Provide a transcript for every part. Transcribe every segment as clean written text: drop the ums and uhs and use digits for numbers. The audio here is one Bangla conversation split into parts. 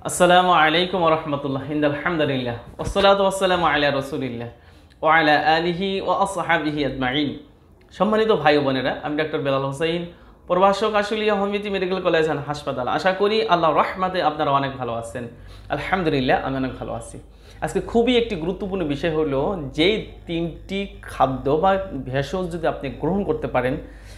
আসসালামু আলাইকুম ওয়া রাহমাতুল্লাহ। আলহামদুলিল্লাহ ওয়াসসালাতু ওয়াসসালামু আলা রাসূলিল্লাহ ওয়া আলা আলিহি ওয়া আসহাবিহি আজমাইন। সম্মানিত ভাই ও বোনেরা, আমি ডাক্তার বেলাল হোসাইন, প্রভাষক, Ashulia homeopathy medical college and হাসপাতাল। আশা করি আল্লাহর রহমতে আপনারা অনেক ভালো আছেন। আলহামদুলিল্লাহ, আমি অনেক ভালো আছি। আজকে খুবই একটি গুরুত্বপূর্ণ বিষয় হলো, যেই তিনটি খাদ্য বা ভেষজ যদি আপনি গ্রহণ করতে পারেন,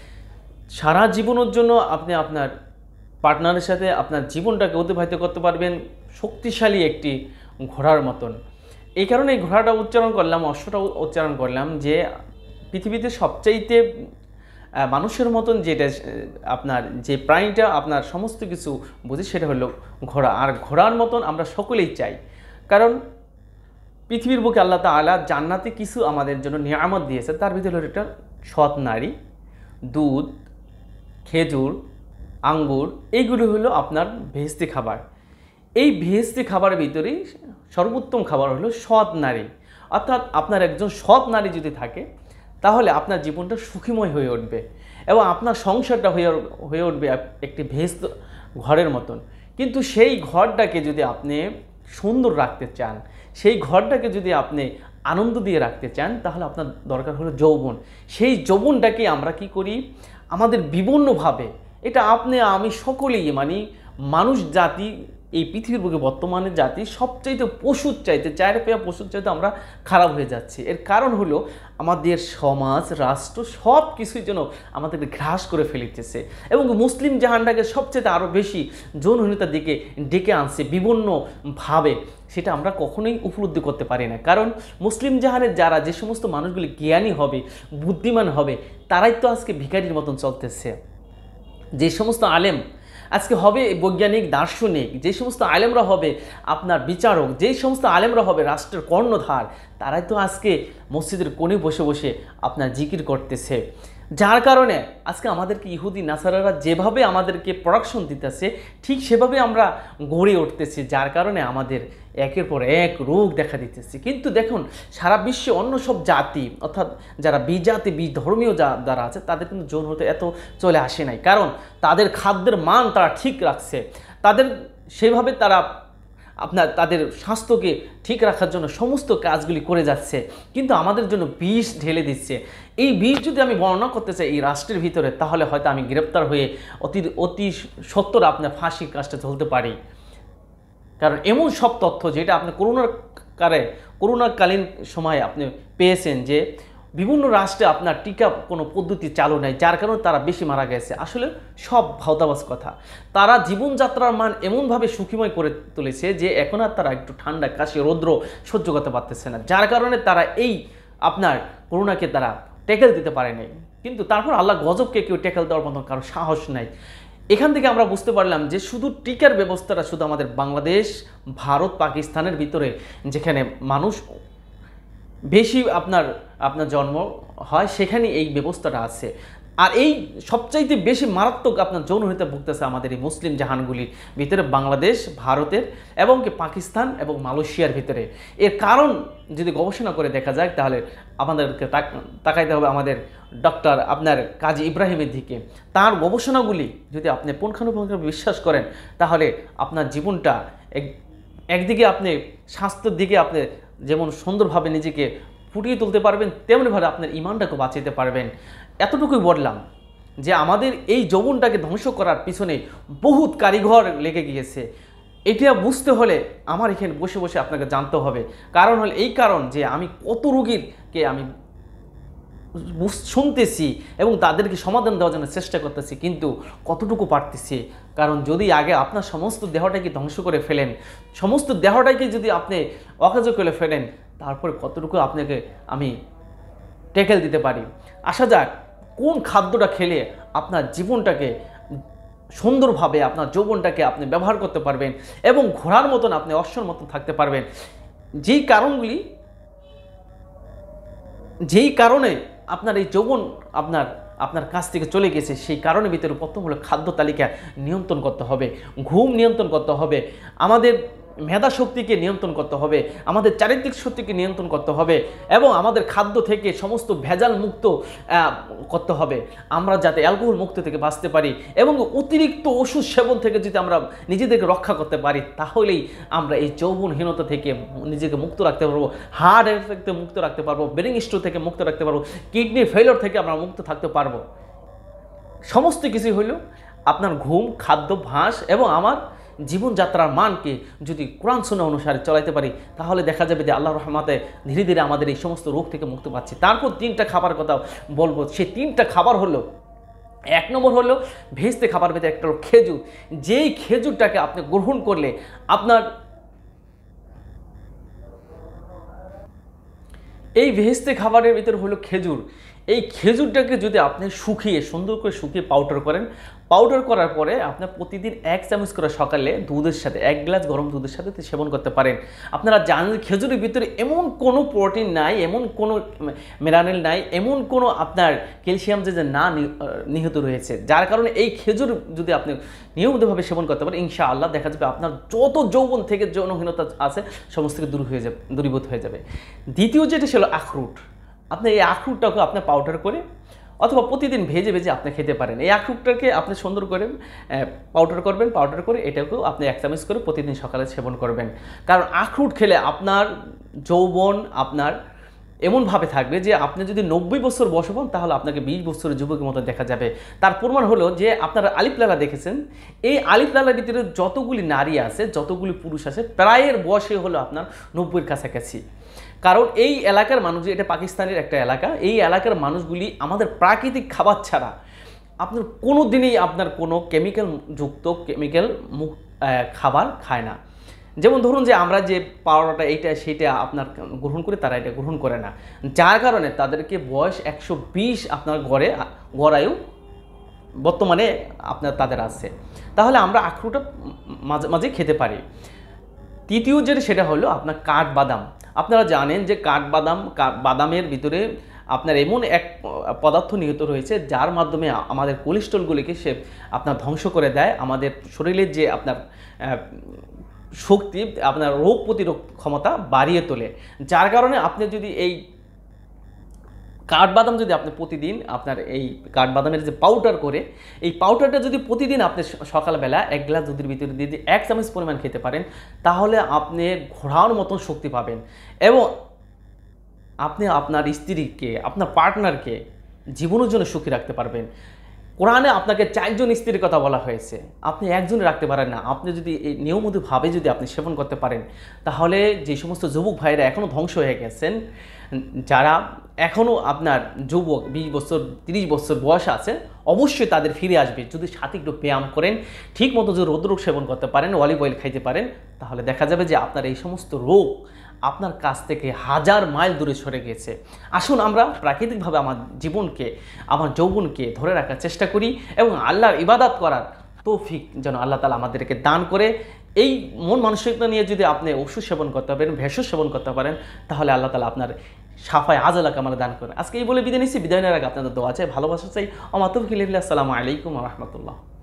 সারা জীবনের জন্য আপনি আপনার পার্টনারের সাথে আপনার জীবনটাকে অতিবাহিত করতে পারবেন শক্তিশালী একটি ঘোড়ার মতন। এই কারণে এই ঘোড়াটা উচ্চারণ করলাম, অশ্বটা উচ্চারণ করলাম, যে পৃথিবীতে সবচাইতে মানুষের মতন যেটা আপনার যে প্রাণীটা আপনার সমস্ত কিছু বুঝে, সেটা হলো ঘোড়া। আর ঘোড়ার মতন আমরা সকলেই চাই, কারণ পৃথিবীর বুকে আল্লাহ তাআলা জান্নাতে কিছু আমাদের জন্য নিয়ামত দিয়েছে। তার ভিতরে হলো একটা সৎ নারী, দুধ, খেজুর, আঙ্গুর, এইগুলো হলো আপনার ভেস্তি খাবার। এই ভেস্তি খাবারের ভিতরেই সর্বোত্তম খাবার হলো সৎ নারী। অর্থাৎ আপনার একজন সৎ নারী যদি থাকে, তাহলে আপনার জীবনটা সুখীময় হয়ে উঠবে এবং আপনার সংসারটা হয়ে উঠবে একটি ভেস্ত ঘরের মতন। কিন্তু সেই ঘরটাকে যদি আপনি সুন্দর রাখতে চান, সেই ঘরটাকে যদি আপনি আনন্দ দিয়ে রাখতে চান, তাহলে আপনার দরকার হলো যৌবন। সেই যৌবনটাকে আমরা কি করি, আমাদের বিভিন্নভাবে, এটা আপনি আমি সকলেই, মানে মানুষ জাতি এই পৃথিবীর বুকে বর্তমানে জাতি সবচাইতে পশুর চাইতে, চায়ের পেয়া পশুর চাইতে আমরা খারাপ হয়ে যাচ্ছি। এর কারণ হলো আমাদের সমাজ, রাষ্ট্র সব কিছুই যেন আমাদেরকে গ্রাস করে ফেলিতেছে এবং মুসলিম জাহানটাকে সবচেয়ে আরও বেশি যৌনহীনতার দিকে ডেকে আনছে বিভিন্নভাবে। সেটা আমরা কখনোই উপলব্ধি করতে পারি না, কারণ মুসলিম জাহানের যারা যে সমস্ত মানুষগুলি জ্ঞানী হবে, বুদ্ধিমান হবে, তারাই তো আজকে ভিখারির মতন চলতেছে। যে সমস্ত আলেম আজকে হবে বৈজ্ঞানিক, দার্শনিক, যে সমস্ত আলেমরা হবে আপনার বিচারক, যেই সমস্ত আলেমরা হবে রাষ্ট্রের কর্ণধার, তারাই তো আজকে মসজিদের কোণে বসে বসে আপনার জিকির করতেছে। যার কারণে আজকে আমাদেরকে ইহুদি নাসারারা যেভাবে আমাদেরকে প্রোডাকশন দিতেছে, ঠিক সেভাবে আমরা গড়ে উঠতেছি। যার কারণে আমাদের একের পর এক রোগ দেখা দিতেছে। কিন্তু দেখুন, সারা বিশ্বে অন্য সব জাতি, অর্থাৎ যারা বিজাতি, বিধর্মীয় যারা আছে, তাদের কিন্তু যৌন হতে এত চলে আসে নাই, কারণ তাদের খাদ্যের মান তারা ঠিক রাখছে। তাদের সেভাবে তারা আপনার তাদের স্বাস্থ্যকে ঠিক রাখার জন্য সমস্ত কাজগুলি করে যাচ্ছে, কিন্তু আমাদের জন্য বিষ ঢেলে দিচ্ছে। এই বিষ যদি আমি বর্ণনা করতে চাই এই রাষ্ট্রের ভিতরে, তাহলে হয়তো আমি গ্রেপ্তার হয়ে অতি সত্বর আপনার ফাঁসির কাজটা চলতে পারি। কারণ এমন সব তথ্য যেটা আপনি করোনাকালীন সময়ে আপনি পেয়েছেন, যে বিভিন্ন রাষ্ট্রে আপনার টিকা কোনো পদ্ধতি চালু নেই, যার কারণে তারা বেশি মারা গেছে। আসলে সব ভাওতাবাজ কথা। তারা জীবনযাত্রার মান এমনভাবে সুখীময় করে তুলেছে যে এখন আর তারা একটু ঠান্ডা, কাশি, রৌদ্র সহ্য করতে পারতেছে না, যার কারণে তারা এই আপনার করোনাকে তারা ট্যাকেল দিতে পারে নাই। কিন্তু তারপর আল্লাহ গজবকে কেউ ট্যাকেল দেওয়ার মতো কারো সাহস নাই। এখান থেকে আমরা বুঝতে পারলাম যে শুধু টিকার ব্যবস্থাটা শুধু আমাদের বাংলাদেশ, ভারত, পাকিস্তানের ভিতরে, যেখানে মানুষ বেশি আপনার জন্ম হয়, সেখানে এই ব্যবস্থাটা আছে। আর এই সবচাইতে বেশি মারাত্মক আপনার যৌনহত্যা ভুগতেছে আমাদের এই মুসলিম জাহানগুলির ভিতরে, বাংলাদেশ, ভারতের এবং কি পাকিস্তান এবং মালয়েশিয়ার ভিতরে। এর কারণ যদি গবেষণা করে দেখা যায়, তাহলে আমাদেরকে তাকাইতে হবে আমাদের ডক্টর আপনার কাজী ইব্রাহিমের দিকে। তার গবেষণাগুলি যদি আপনি পুঙ্খানুপুঙ্খভাবে বিশ্বাস করেন, তাহলে আপনার জীবনটা একদিকে আপনি স্বাস্থ্যের দিকে আপনি যেমন সুন্দরভাবে নিজেকে ফুটিয়ে তুলতে পারবেন, তেমনিভাবে আপনার ইমানটাকে বাঁচাতে পারবেন। এতটুকুই বললাম যে আমাদের এই যৌবনটাকে ধ্বংস করার পিছনে বহুত কারিগর লেগে গিয়েছে। এটা বুঝতে হলে আমার এখানে বসে বসে আপনাকে জানতে হবে। কারণ হল এই কারণ যে আমি কত রোগীকে আমি শুনতেছি এবং তাদেরকে সমাধান দেওয়ার জন্য চেষ্টা করতেছি, কিন্তু কতটুকু পারতেছি। কারণ যদি আগে আপনার সমস্ত দেহটাকে ধ্বংস করে ফেলেন, সমস্ত দেহটাকে যদি আপনি অকাজ করে ফেলেন, তারপরে কতটুকু আপনাকে আমি ট্যাকেল দিতে পারি। আসা যাক, কোন খাদ্যটা খেলে আপনার জীবনটাকে সুন্দরভাবে, আপনার যৌবনটাকে আপনি ব্যবহার করতে পারবেন এবং ঘোড়ার মতন আপনি অশ্বর মতন থাকতে পারবেন। যেই কারণে আপনার এই যৌবন আপনার কাছ থেকে চলে গেছে, সেই কারণের ভিতরে প্রথম হলো খাদ্য তালিকা নিয়ন্ত্রণ করতে হবে, ঘুম নিয়ন্ত্রণ করতে হবে। আমাদের মেধা শক্তিকে নিয়ন্ত্রণ করতে হবে, আমাদের চারিত্রিক শক্তিকে নিয়ন্ত্রণ করতে হবে এবং আমাদের খাদ্য থেকে সমস্ত ভেজাল মুক্ত করতে হবে, আমরা যাতে অ্যালকোহল মুক্ত থেকে বাঁচতে পারি এবং অতিরিক্ত ওষুধ সেবন থেকে যদি আমরা নিজেদেরকে রক্ষা করতে পারি, তাহলেই আমরা এই যৌবনহীনতা থেকে নিজেকে মুক্ত রাখতে পারবো, হার্ট অ্যাটাক থেকে মুক্ত রাখতে পারবো, ব্রেন স্ট্রোক থেকে মুক্ত রাখতে পারবো, কিডনি ফেলিওর থেকে আমরা মুক্ত থাকতে পারবো। সমস্ত কিছু হইল আপনার ঘুম, খাদ্যাভ্যাস এবং আমার জীবনযাত্রার মানকে যদি কোরআন সুন্নাহ অনুসারে চলাইতে পারি, তাহলে দেখা যাবে যে আল্লাহর রহমতে ধীরে ধীরে আমাদের এই সমস্ত রোগ থেকে মুক্তি পাচ্ছি। তারপর 3টা খাবার কথা বলবো। সেই 3টা খাবার হলো, 1 নম্বর হলো ভেস্তে খাবার ভিতরে একটা হলো খেজুর। যেই খেজুরটাকে আপনি গ্রহণ করলে আপনার এই ভেস্তে খাবারের ভিতরে হলো খেজুর। এই খেজুরটাকে যদি আপনি শুকিয়ে সুন্দর করে শুকিয়ে পাউডার করেন, পাউডার করার পরে আপনার প্রতিদিন 1 চামচ করে সকালে দুধের সাথে 1 গ্লাস গরম দুধের সাথে সেবন করতে পারেন। আপনারা জানেন খেজুরের ভিতরে এমন কোনো প্রোটিন নাই, এমন কোনো মিনারেল নাই, এমন কোনো আপনার ক্যালসিয়াম যে না নিহিত রয়েছে, যার কারণে এই খেজুর যদি আপনি নিয়মিতভাবে সেবন করতে পারেন, ইনশাআল্লাহ দেখা যাবে আপনার যত যৌবন থেকে যৌনহীনতা আছে সমস্ত কিছু দূরীভূত হয়ে যাবে। দ্বিতীয় যেটা ছিল আখরোট। আপনি এই আখরোটটাকে আপনি পাউডার করে অথবা প্রতিদিন ভেজে ভেজে আপনি খেতে পারেন। এই আখরোটটাকে আপনি সুন্দর করে পাউডার করবেন, পাউডার করে এটাকেও আপনি 1 চামচ করে প্রতিদিন সকালে সেবন করবেন। কারণ আখরোট খেলে আপনার যৌবন আপনার এমনভাবে থাকবে যে আপনি যদি 90 বছর বয়স হন, তাহলে আপনাকে 20 বছরের যুবকের মতো দেখা যাবে। তার প্রমাণ হলো যে আপনারা আলিফ লালা দেখেছেন, এই আলিফ লালার ভিতরে যতগুলি নারী আছে, যতগুলি পুরুষ আছে, প্রায়ের বয়সে হলো আপনার 90-এর কাছাকাছি। কারণ এই এলাকার মানুষ, এটা পাকিস্তানের একটা এলাকা, এই এলাকার মানুষগুলি আমাদের প্রাকৃতিক খাবার ছাড়া আপনার কোনো দিনই আপনার কোনো কেমিক্যাল খাবার খায় না। যেমন ধরুন যে আমরা যে পাউডারটা এইটা সেটা আপনার গ্রহণ করে, তারা এটা গ্রহণ করে না, যার কারণে তাদেরকে বয়স 120 আপনার গড়ায়ু বর্তমানে আপনার তাদের আছে। তাহলে আমরা আখরোটটা মাঝে মাঝে খেতে পারি। তৃতীয় যেটা সেটা হলো আপনার কাঠবাদাম। আপনারা জানেন যে বাদামের ভিতরে আপনার এমন এক পদার্থ নিহিত রয়েছে যার মাধ্যমে আমাদের কোলেস্ট্রলগুলিকে সে আপনার ধ্বংস করে দেয়, আমাদের শরীরের যে আপনার শক্তি, আপনার রোগ প্রতিরোধ ক্ষমতা বাড়িয়ে তোলে। যার কারণে আপনি যদি এই কাঠবাদাম যদি আপনি প্রতিদিন আপনার এই কাঠবাদামের যে পাউডার করে, এই পাউডারটা যদি প্রতিদিন আপনি সকালবেলা 1 গ্লাস দুধের ভিতরে দিয়ে 1 চামচ পরিমাণ খেতে পারেন, তাহলে আপনি ঘোড়ার মতন শক্তি পাবেন এবং আপনি আপনার স্ত্রীকে, আপনার পার্টনারকে জীবনের জন্য সুখী রাখতে পারবেন। কোরআনে আপনাকে 4 জন স্ত্রীর কথা বলা হয়েছে, আপনি একজনে রাখতে পারেন না। আপনি যদি এই নিয়মিতভাবে যদি আপনি সেবন করতে পারেন, তাহলে যে সমস্ত যুবক ভাইরা এখনও ধ্বংস হয়ে গেছেন, যারা এখনও আপনার যুবক 20 বছর 30 বছর বয়স আছে, অবশ্যই তাদের ফিরে আসবে যদি সাথে একটু ব্যায়াম করেন, ঠিক মতো যদি রোদ্রুক সেবন করতে পারেন, অলিভ অয়েল খাইতে পারেন, তাহলে দেখা যাবে যে আপনার এই সমস্ত রোগ আপনার কাছ থেকে 1000 মাইল দূরে সরে গেছে। আসুন আমরা প্রাকৃতিকভাবে আমার জীবনকে, আমার যৌবনকে ধরে রাখার চেষ্টা করি এবং আল্লাহর ইবাদত করার তৌফিক যেন আল্লাহ তাআলা আমাদেরকে দান করে। এই মন মানসিকতা নিয়ে যদি আপনি ওষুধ সেবন করতে পারেন, ভেষজ সেবন করতে পারেন, তাহলে আল্লাহ তাআলা আপনার শাফায়ে আজলাকে আমরা দান করেন। আজকে এই বলে বিদায় নিচ্ছি। বিদায় নেওয়ার আগে আপনাদের দোয়া চাই, ভালোবাসা চাই। ওয়া মা তৌফিক ইল্লা বিল্লাহ। আসসালামু আলাইকুম ওয়া রাহমাতুল্লাহ।